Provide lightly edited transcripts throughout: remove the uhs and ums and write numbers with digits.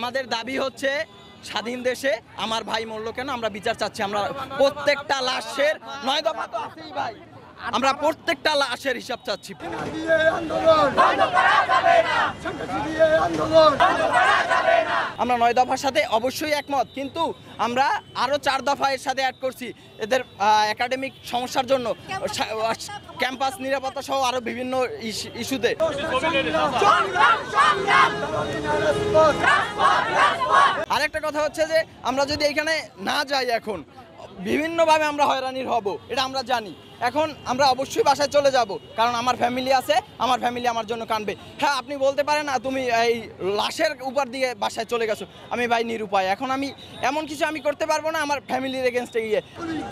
আমাদের দাবি হচ্ছে স্বাধীন দেশে আমার ভাই মরল কেন, আমরা বিচার চাচ্ছি। আমরা প্রত্যেকটা লাশের 9 দফা তো আছেই ভাই, আমরা প্রত্যেকটা লাশের হিসাব চাচ্ছি। আমরা 9 দফার সাথে অবশ্যই একমত, কিন্তু আমরা আরো 4 দফা এর সাথে অ্যাড করছি এদের একাডেমিক সমস্যার জন্য, ক্যাম্পাস নিরাপত্তা সহ আরো বিভিন্ন ইস্যুতে। আরেকটা কথা হচ্ছে যে আমরা যদি এখানে না যাই এখন বিভিন্নভাবে আমরা হয়রানির হব, এটা আমরা জানি। এখন আমরা অবশ্যই বাসায় চলে যাব, কারণ আমার ফ্যামিলি আছে, আমার ফ্যামিলি আমার জন্য কাঁদবে। হ্যাঁ, আপনি বলতে পারেন না তুমি এই লাশের উপর দিয়ে বাসায় চলে গেছো, আমি ভাই নিরুপায়। এখন আমি এমন কিছু আমি করতে পারবো না আমার ফ্যামিলির এগেনস্টে গিয়ে।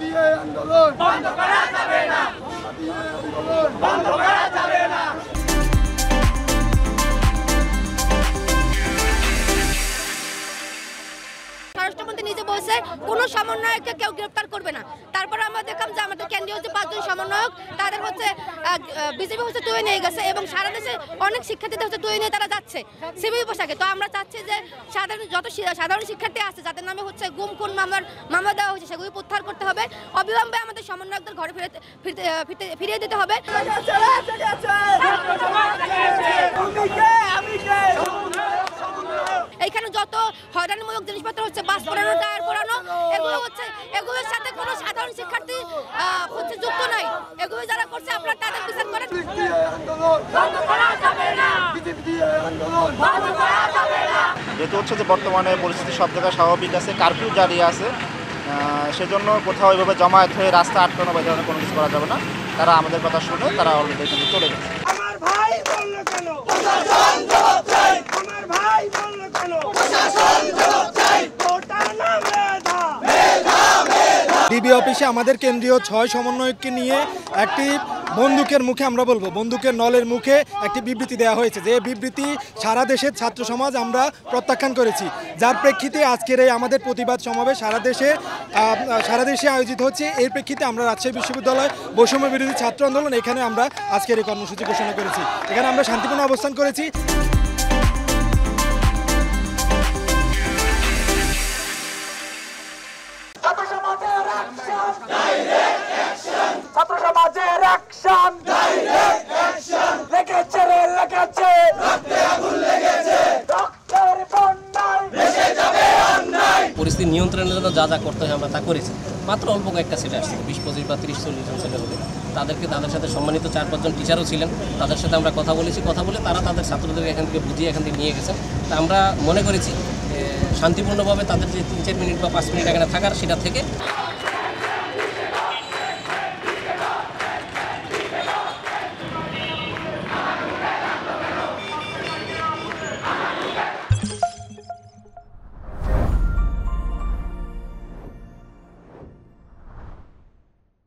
স্বরাষ্ট্রমন্ত্রী নিজে বলছে কোনো সমন্বয়ককে কেউ গ্রেফতার করবে না। তারপরে আমরা দেখলাম যে আমাদের কেন্দ্রীয় যে 5 জন সমন্বয়ক তাদের হচ্ছে বিজেপি হচ্ছে তুলে নিয়ে গেছে, এবং সারা দেশে অনেক শিক্ষার্থীদের হচ্ছে তুলে নিয়ে তারা যাচ্ছে সিভিল পোশাকে। তো আমরা চাচ্ছি যে সাধারণ শিক্ষার্থী আছে যাদের নামে হচ্ছে গুম খুন মামলা দেওয়া হয়েছে সেগুলি প্রত্যাহার করতে হবে। অবিলম্বে আমাদের সমন্বয়কদের ঘরে ফিরিয়ে দিতে হবে। এখানে যত হয়রানিমূলক জিনিসপত্র হচ্ছে, বাস পড়ানো, টায়ার পড়ানো, এগুলোর সাথে কোনো সাধারণ শিক্ষার্থী হচ্ছে যুক্ত নাই। এগুলো যারা করছে আপনারা তাদের বিচার করেন। যেহেতু হচ্ছে যে বর্তমানে পরিস্থিতি সব জায়গায় স্বাভাবিক আছে, কারফিউ জারি আছে, সেজন্য কোথাও ওইভাবে জমায়েত হয়ে রাস্তা আটকানো বা ধরনের কোনো কিছু করা যাবে না। তারা আমাদের কথা শুনে তারা অলরেডি এখানে চলে গেছে। আমার ভাই বলল কেন প্রশাসন জবাব চাই, আমার ভাই বলল কেন প্রশাসন জবাব চাই, ওটা না মেধা মেধা মেধা। ডিবি অফিসে আমাদের কেন্দ্রীয় 6 সমন্বয়ককে নিয়ে একটি বন্দুকের মুখে, আমরা বলবো বন্দুকের নলের মুখে একটি বিবৃতি দেওয়া হয়েছে, যে বিবৃতি সারা দেশের ছাত্র সমাজ আমরা প্রত্যাখ্যান করেছি। যার প্রেক্ষিতে আজকের এই আমাদের প্রতিবাদ সমাবেশ সারা দেশে আয়োজিত হচ্ছে। এর প্রেক্ষিতে আমরা রাজশাহী বিশ্ববিদ্যালয় বৈষম্য বিরোধী ছাত্র আন্দোলন এখানে আমরা আজকের এই কর্মসূচি ঘোষণা করেছি। এখানে আমরা শান্তিপূর্ণ অবস্থান করেছি। ছাত্র সমাজের অ্যাকশন, ডাইরেক্ট অ্যাকশন, লেগেছে রে লেগেছে, রক্তে আগুন লেগেছে, রক্তের বন্যায় ভেসে যাবে অন্যায়। পরিস্থিতি নিয়ন্ত্রণের জন্য যা যা করতে হয় আমরা তা করেছি। মাত্র অল্প কয়েকটা সেট আসছে, 20-25 বা 30-40 জন ছেলে হবে। তাদের সাথে সম্মানিত 4-5 জন টিচারও ছিলেন, তাদের সাথে আমরা কথা বলেছি। কথা বলে তারা তাদের ছাত্রদেরকে এখান থেকে বুঝিয়ে এখান থেকে নিয়ে গেছেন। তা আমরা মনে করেছি শান্তিপূর্ণভাবে তাদের যে 3-4 মিনিট বা 5 মিনিট এখানে থাকার, সেটা থেকে